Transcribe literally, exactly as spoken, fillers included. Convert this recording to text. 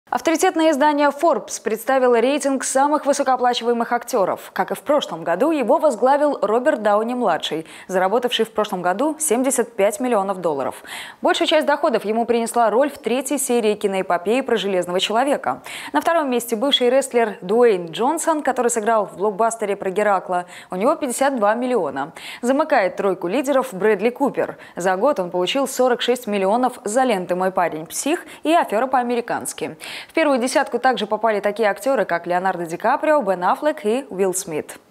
Авторитетное издание Forbes представило рейтинг самых высокооплачиваемых актеров. Как и в прошлом году, его возглавил Роберт Дауни-младший, заработавший в прошлом году семьдесят пять миллионов долларов. Большую часть доходов ему принесла роль в третьей серии киноэпопеи про Железного человека. На втором месте бывший рестлер Дуэйн Джонсон, который сыграл в блокбастере про Геракла. У него пятьдесят два миллиона. Замыкает тройку лидеров Брэдли Купер. За год он получил сорок шесть миллионов за ленты «Мой парень псих» и «Афера по-американски». В первую десятку также попали такие актеры, как Леонардо Ди Каприо, Бен Аффлек и Уилл Смит.